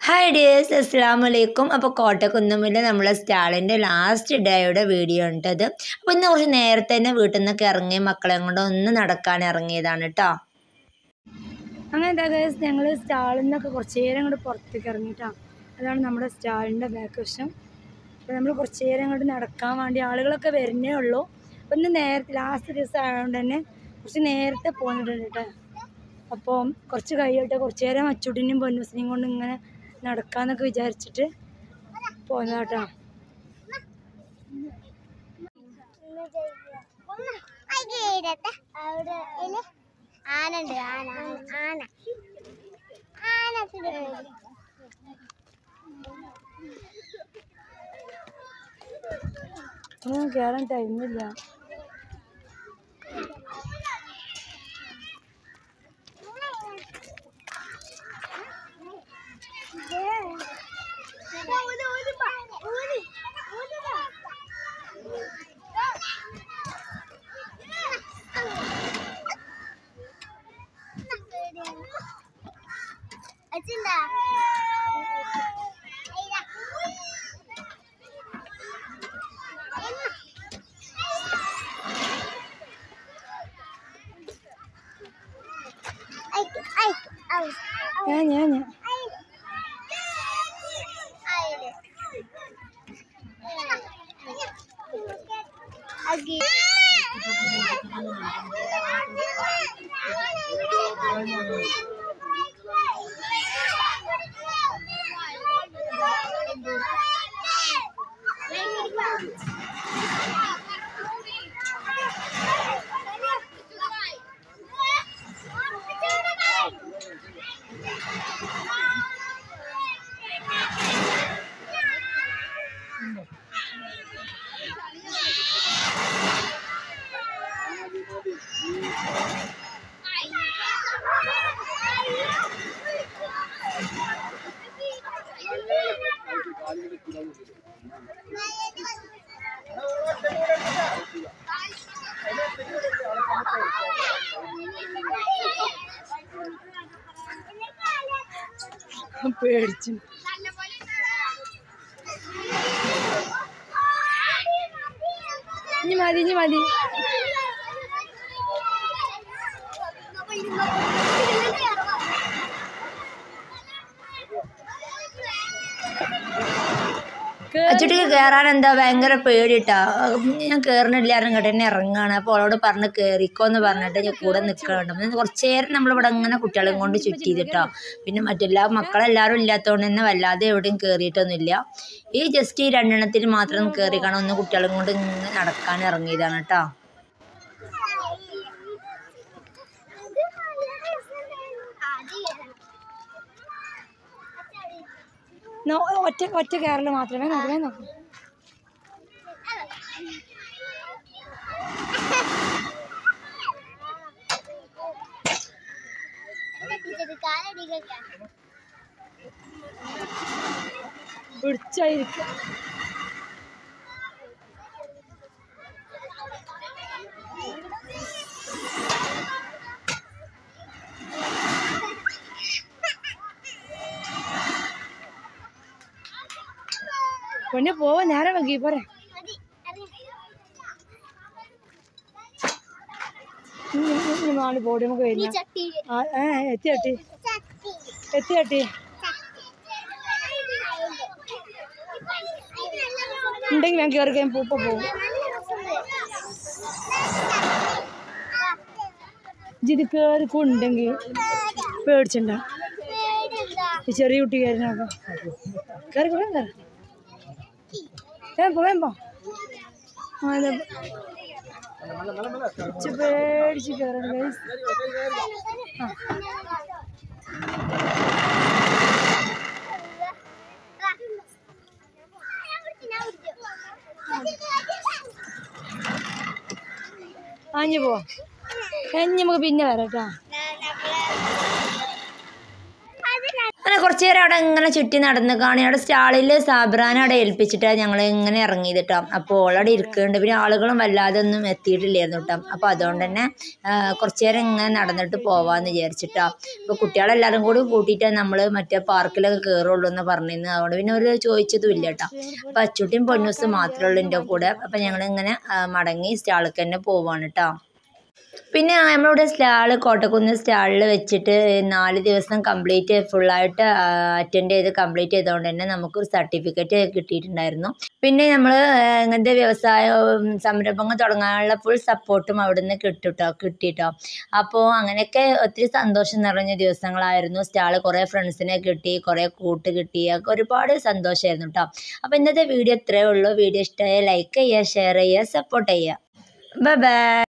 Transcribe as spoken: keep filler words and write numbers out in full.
Hi dears, അസ്സലാമു അലൈക്കും. അപ്പോൾ കോട്ടക്കുന്നുമില്ല നമ്മളെ സ്റ്റാളിൻ്റെ ലാസ്റ്റ് ഡേയുടെ വീഡിയോ ഉണ്ടത്. അപ്പോൾ ഇന്ന് കുറച്ച് നേരത്തെ തന്നെ വീട്ടിൽ നിന്നൊക്കെ ഇറങ്ങി മക്കളെ കൊണ്ട് ഒന്ന് നടക്കാൻ ഇറങ്ങിയതാണ് കേട്ടോ. അങ്ങനെ എന്താ ഗൈസ്, ഞങ്ങൾ സ്റ്റാളിൽ നിന്നൊക്കെ കുറച്ച് നേരം അങ്ങോട്ട് പുറത്തേക്ക് ഇറങ്ങിയിട്ടാണ്. അതാണ് നമ്മുടെ സ്റ്റാളിൻ്റെ ബാക്ക് വശം. അപ്പോൾ നമ്മൾ കുറച്ച് നേരം അങ്ങോട്ട് നടക്കാൻ വേണ്ടി ആളുകളൊക്കെ വരുന്നേ ഉള്ളൂ. അപ്പോൾ ഇന്ന് നേരത്തെ ലാസ്റ്റ് ദിവസം ആയതുകൊണ്ട് തന്നെ കുറച്ച് നേരത്തെ പോന്നിട്ടുണ്ട് കേട്ടോ. അപ്പോൾ കുറച്ച് കഴിയട്ടെ, കുറച്ച് നേരം അച്ചുട്ടിനെയും പൊന്നൂസിനെയും കൊണ്ട് ഇങ്ങനെ നടക്കാന്നൊക്കെ വിചാരിച്ചിട്ട് പോന്നതാ കേട്ടോ. ഒന്നും കയറാൻ ടൈമില്ല. ഞാൻ ഞാൻ ഞാൻ പേടിച്ചു. ഇനി മതി ഇനി മതി. അച്ചുട്ടിക്ക് കയറാൻ എന്താ ഭയങ്കര പേടിട്ടാ. ഞാൻ കയറണില്ല കേട്ടോ, എന്നെ ഇറങ്ങാണ്. അപ്പോൾ അവളോട് പറഞ്ഞ് കയറിക്കോന്ന് പറഞ്ഞിട്ട് ഞാൻ കൂടെ നിൽക്കണുണ്ട്. കുറച്ച് നേരം നമ്മളിവിടെ ഇങ്ങനെ കുട്ടികളെയും കൊണ്ട് ചുറ്റിയിട്ടോ. പിന്നെ മറ്റെല്ലാ മക്കളെല്ലാവരും ഇല്ലാത്തതുകൊണ്ട് തന്നെ വല്ലാതെ എവിടെയും കയറിയിട്ടൊന്നുമില്ല. ഈ ജസ്റ്റ് ഈ രണ്ടെണ്ണത്തിൽ മാത്രം കയറി കാണാൻ ഒന്ന് കുട്ടികളെയും കൊണ്ട് ഇങ്ങനെ നടക്കാൻ ഇറങ്ങിയതാണ് കേട്ടോ. ഒറ്റ ഒറ്റ കയറല് മാത്രമേ നോക്കണേ നോക്കൂ. പിടിച്ചായിരിക്കും. പൊന്നെ പോവാ, നേരം വൈകി പോരെ. നാല് ബോഡി നമുക്ക് വരുന്ന എത്തി തട്ടി എത്തി തട്ടി ഉണ്ടെങ്കിൽ ഞാൻ കയറി കഴിയും. പൂപ്പ പോകും. ഇത് കയറിക്കൊണ്ടെങ്കിൽ പേടിച്ചിണ്ട. ഈ ചെറിയ കുട്ടി കയറി നോക്കാം. കയറി കൂടെ കയറി വേമ്പോ വേമ്പോ പേടിച്ച് കയറണം. ആഞ്ഞു പോവാ. കഞ്ഞി നമുക്ക് പിന്നെ വരാം കേട്ടോ. അങ്ങനെ കുറച്ച് നേരം അവിടെ ഇങ്ങനെ ചുറ്റി നടന്ന് കാണി അവിടെ സ്റ്റാളിൽ സാബ്രാനെ അവിടെ ഏൽപ്പിച്ചിട്ടാണ് ഞങ്ങൾ ഇങ്ങനെ ഇറങ്ങിയത് കേട്ടോ. അപ്പോൾ ഓളവിടെ ഇരിക്കുന്നുണ്ട്. പിന്നെ ആളുകളും വല്ലാതെ ഒന്നും എത്തിയിട്ടില്ലായിരുന്നു കേട്ടോ. അപ്പോൾ അതുകൊണ്ട് തന്നെ കുറച്ച് നേരം ഇങ്ങനെ നടന്നിട്ട് പോവാമെന്ന് വിചാരിച്ചിട്ടോ. അപ്പോൾ കുട്ടികളെല്ലാവരും കൂടി കൂട്ടിയിട്ടാണ് നമ്മൾ മറ്റേ പാർക്കിലൊക്കെ കയറുള്ളൂ എന്ന് പറഞ്ഞിരുന്നു. അതുകൊണ്ട് പിന്നെ ഒരു ചോദിച്ചതും ഇല്ല കേട്ടോ. അപ്പോൾ അച്ചൂട്ടിയും പൊന്നൂസും മാത്രമേ ഉള്ളൂ എൻ്റെ കൂടെ. അപ്പോൾ ഞങ്ങളിങ്ങനെ മടങ്ങി സ്റ്റാളിലേക്ക് തന്നെ പോവാണ് കേട്ടോ. പിന്നെ നമ്മളിവിടെ സ്റ്റാൾ കോട്ടക്കുന്ന് സ്റ്റാളിൽ വെച്ചിട്ട് നാല് ദിവസം കംപ്ലീറ്റ് ഫുള്ളായിട്ട് അറ്റൻഡ് ചെയ്ത് കംപ്ലീറ്റ് ചെയ്തുകൊണ്ട് തന്നെ നമുക്കൊരു സർട്ടിഫിക്കറ്റ് കിട്ടിയിട്ടുണ്ടായിരുന്നു. പിന്നെ നമ്മൾ ഇങ്ങനത്തെ വ്യവസായ സംരംഭങ്ങൾ തുടങ്ങാനുള്ള ഫുൾ സപ്പോർട്ടും അവിടെ നിന്ന് കിട്ടിട്ടോ കിട്ടിയിട്ടോ അപ്പോൾ അങ്ങനെയൊക്കെ ഒത്തിരി സന്തോഷം നിറഞ്ഞ ദിവസങ്ങളായിരുന്നു. സ്റ്റാൾ കുറേ ഫ്രണ്ട്സിനെ കിട്ടി, കുറേ കൂട്ട് കിട്ടി, ഒരുപാട് സന്തോഷമായിരുന്നു കേട്ടോ. അപ്പോൾ ഇന്നത്തെ വീഡിയോ ഇത്രയേ ഉള്ളൂ. വീഡിയോ ഇഷ്ടമായ ലൈക്ക് ചെയ്യുക, ഷെയർ ചെയ്യുക, സപ്പോർട്ട് ചെയ്യുക. Bye by.